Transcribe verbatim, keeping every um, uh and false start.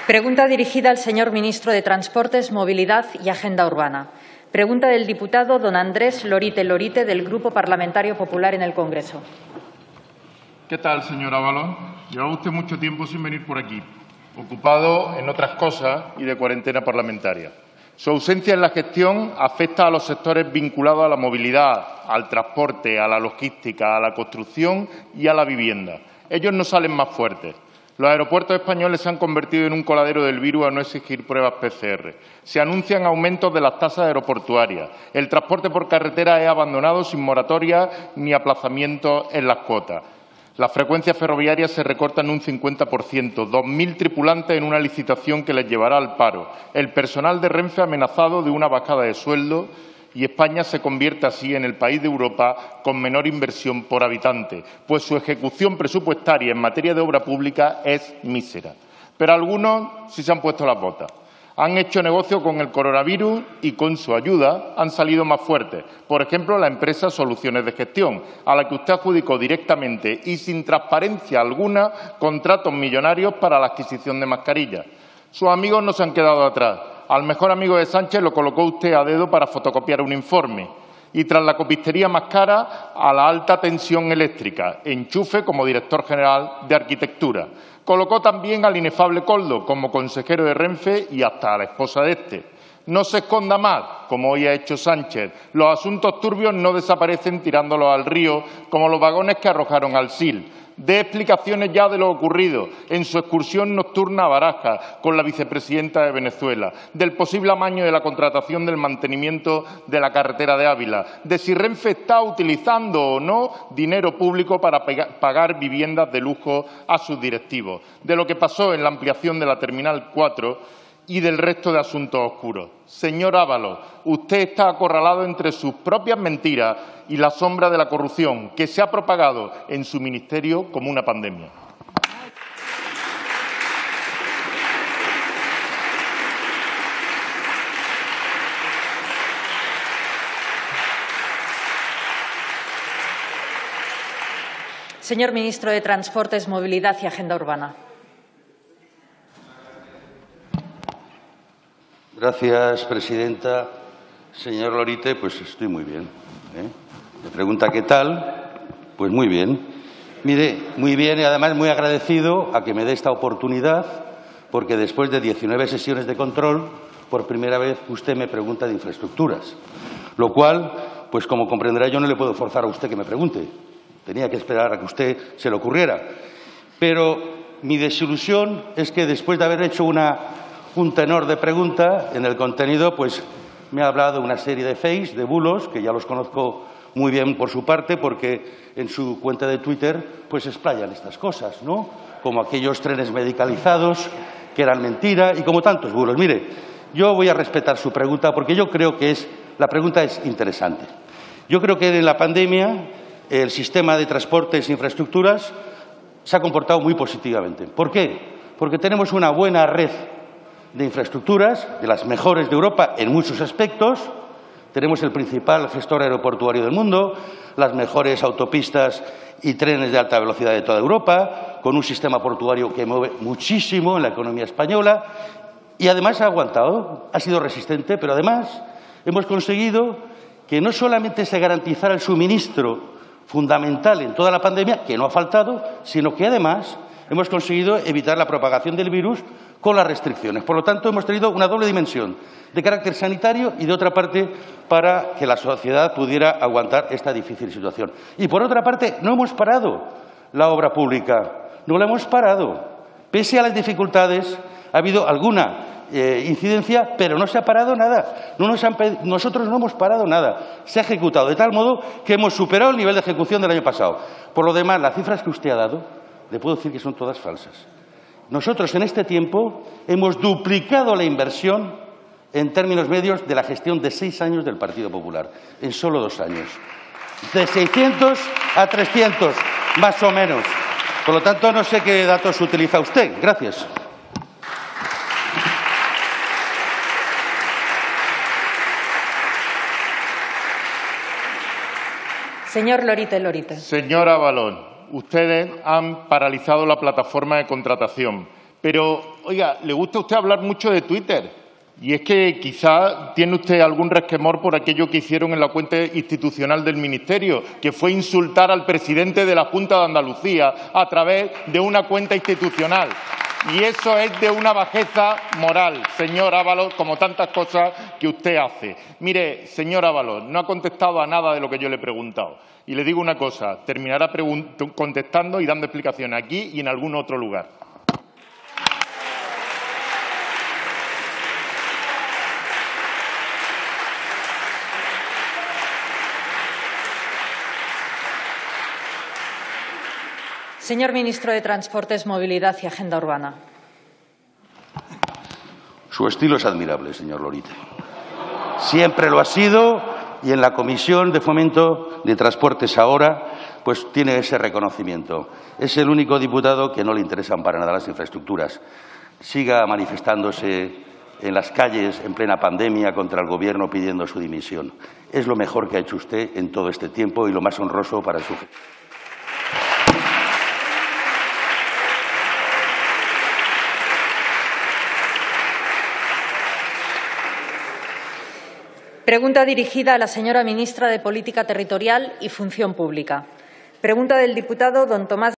Pregunta dirigida al señor ministro de Transportes, Movilidad y Agenda Urbana. Pregunta del diputado don Andrés Lorite Lorite, del Grupo Parlamentario Popular en el Congreso. ¿Qué tal, señor Ábalos? Lleva usted mucho tiempo sin venir por aquí, ocupado en otras cosas y de cuarentena parlamentaria. Su ausencia en la gestión afecta a los sectores vinculados a la movilidad, al transporte, a la logística, a la construcción y a la vivienda. Ellos no salen más fuertes. Los aeropuertos españoles se han convertido en un coladero del virus a no exigir pruebas P C R. Se anuncian aumentos de las tasas aeroportuarias. El transporte por carretera es abandonado sin moratoria ni aplazamientos en las cuotas. Las frecuencias ferroviarias se recortan un cincuenta por ciento, dos mil tripulantes en una licitación que les llevará al paro, el personal de Renfe amenazado de una bajada de sueldo y España se convierte así en el país de Europa con menor inversión por habitante, pues su ejecución presupuestaria en materia de obra pública es mísera. Pero algunos sí se han puesto las botas. Han hecho negocio con el coronavirus y con su ayuda han salido más fuertes. Por ejemplo, la empresa Soluciones de Gestión, a la que usted adjudicó directamente y sin transparencia alguna contratos millonarios para la adquisición de mascarillas. Sus amigos no se han quedado atrás. Al mejor amigo de Sánchez lo colocó usted a dedo para fotocopiar un informe. Y tras la copistería más cara, a la alta tensión eléctrica, enchufe como director general de Arquitectura. Colocó también al inefable Koldo como consejero de Renfe y hasta a la esposa de este. No se esconda más, como hoy ha hecho Sánchez. Los asuntos turbios no desaparecen tirándolos al río, como los vagones que arrojaron al Sil. Dé explicaciones ya de lo ocurrido en su excursión nocturna a Barajas con la vicepresidenta de Venezuela, del posible amaño de la contratación del mantenimiento de la carretera de Ávila, de si Renfe está utilizando o no dinero público para pagar viviendas de lujo a sus directivos, de lo que pasó en la ampliación de la Terminal cuatro y del resto de asuntos oscuros. Señor Ábalos, usted está acorralado entre sus propias mentiras y la sombra de la corrupción que se ha propagado en su ministerio como una pandemia. Señor ministro de Transportes, Movilidad y Agenda Urbana. Gracias, presidenta. Señor Lorite, pues estoy muy bien. ¿eh? Me pregunta qué tal. Pues muy bien. Mire, muy bien y además muy agradecido a que me dé esta oportunidad, porque después de diecinueve sesiones de control, por primera vez usted me pregunta de infraestructuras. Lo cual, pues como comprenderá, yo no le puedo forzar a usted que me pregunte. Tenía que esperar a que usted se le ocurriera. Pero mi desilusión es que después de haber hecho una... un tenor de pregunta, en el contenido pues me ha hablado de una serie de fakes, de bulos, que ya los conozco muy bien por su parte, porque en su cuenta de Twitter pues explayan estas cosas, ¿no? Como aquellos trenes medicalizados, que eran mentira, y como tantos bulos. Mire, yo voy a respetar su pregunta, porque yo creo que es, la pregunta es interesante. Yo creo que en la pandemia el sistema de transportes e infraestructuras se ha comportado muy positivamente. ¿Por qué? Porque tenemos una buena red de infraestructuras, de las mejores de Europa en muchos aspectos. Tenemos el principal gestor aeroportuario del mundo, las mejores autopistas y trenes de alta velocidad de toda Europa, con un sistema portuario que mueve muchísimo en la economía española y además ha aguantado, ha sido resistente, pero además hemos conseguido que no solamente se garantizara el suministro fundamental en toda la pandemia, que no ha faltado, sino que además hemos conseguido evitar la propagación del virus con las restricciones. Por lo tanto, hemos tenido una doble dimensión de carácter sanitario y, de otra parte, para que la sociedad pudiera aguantar esta difícil situación. Y, por otra parte, no hemos parado la obra pública, no la hemos parado. Pese a las dificultades, ha habido alguna eh, incidencia, pero no se ha parado nada. No nos han, nosotros no hemos parado nada. Se ha ejecutado de tal modo que hemos superado el nivel de ejecución del año pasado. Por lo demás, las cifras que usted ha dado, le puedo decir que son todas falsas. Nosotros, en este tiempo, hemos duplicado la inversión en términos medios de la gestión de seis años del Partido Popular, en solo dos años. De seiscientos a trescientos, más o menos. Por lo tanto, no sé qué datos utiliza usted. Gracias. Señor Lorite Lorite. Señora Ábalos, ustedes han paralizado la plataforma de contratación, pero oiga, le gusta a usted hablar mucho de Twitter. Y es que quizá tiene usted algún resquemor por aquello que hicieron en la cuenta institucional del Ministerio, que fue insultar al presidente de la Junta de Andalucía a través de una cuenta institucional. Y eso es de una bajeza moral, señor Ábalos, como tantas cosas que usted hace. Mire, señor Ábalos, no ha contestado a nada de lo que yo le he preguntado. Y le digo una cosa, terminará contestando y dando explicaciones aquí y en algún otro lugar. Señor ministro de Transportes, Movilidad y Agenda Urbana. Su estilo es admirable, señor Lorite. Siempre lo ha sido y en la Comisión de Fomento de Transportes ahora pues tiene ese reconocimiento. Es el único diputado que no le interesan para nada las infraestructuras. Siga manifestándose en las calles en plena pandemia contra el Gobierno pidiendo su dimisión. Es lo mejor que ha hecho usted en todo este tiempo y lo más honroso para su... Pregunta dirigida a la señora ministra de Política Territorial y Función Pública. Pregunta del diputado don Tomás